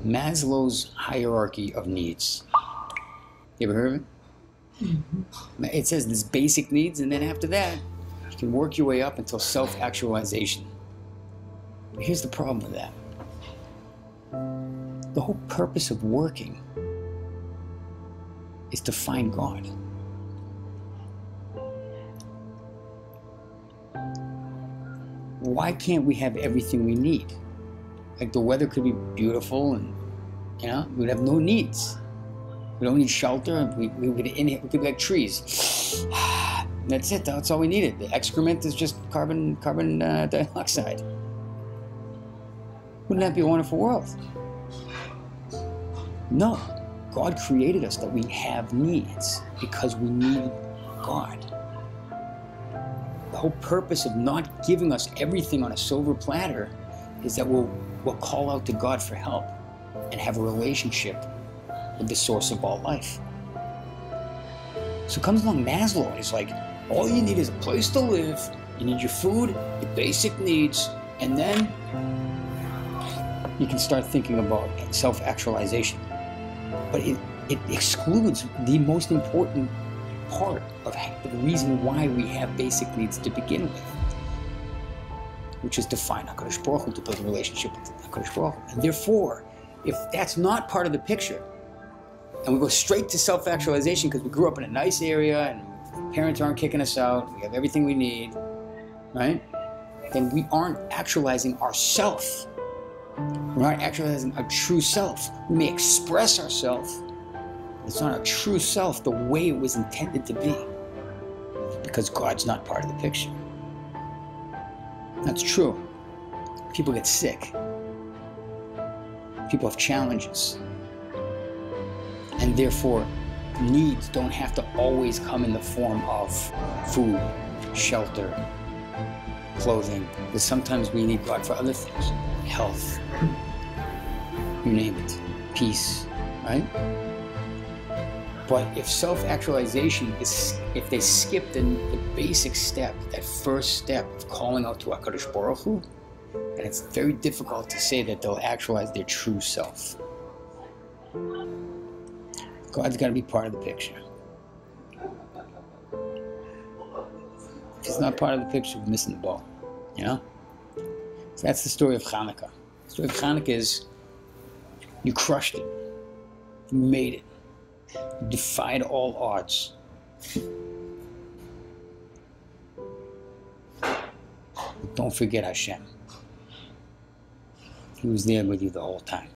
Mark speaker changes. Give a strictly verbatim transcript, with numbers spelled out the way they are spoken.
Speaker 1: Maslow's hierarchy of needs. You ever heard of it? Mm-hmm. It says there's basic needs, and then after that, you can work your way up until self-actualization. Here's the problem with that. The whole purpose of working is to find God. Why can't we have everything we need? Like the weather could be beautiful and, you know, we'd have no needs. We don't need shelter. We, we, could, inhale, we could be like trees. That's it. That's all we needed. The excrement is just carbon, carbon uh, dioxide. Wouldn't that be a wonderful world? No. God created us that we have needs because we need God. The whole purpose of not giving us everything on a silver platter is that we'll, we'll call out to God for help and have a relationship with the source of all life. So comes along Maslow and he's like, all you need is a place to live, you need your food, your basic needs, and then you can start thinking about self-actualization. But it, it excludes the most important part of the reason why we have basic needs to begin with, which is to find HaKadosh Baruch Hu, to build a relationship with HaKadosh Baruch Hu. And therefore, if that's not part of the picture, and we go straight to self-actualization because we grew up in a nice area and parents aren't kicking us out, we have everything we need, right? Then we aren't actualizing ourself. We're not actualizing our true self. We may express ourselves. It's not our true self the way it was intended to be, because God's not part of the picture. That's true. People get sick. People have challenges. And therefore, needs don't have to always come in the form of food, shelter, clothing. Because sometimes we need God for other things. Health, you name it, peace, right? But if self-actualization is, if they skip the, the basic step, that first step of calling out to HaKadosh Baruch Hu, then it's very difficult to say that they'll actualize their true self. God's got to be part of the picture. If he's not part of the picture, we're missing the ball, you know? So that's the story of Hanukkah. The story of Hanukkah is, you crushed it. You made it. You defied all odds. But don't forget Hashem. He was there with you the whole time.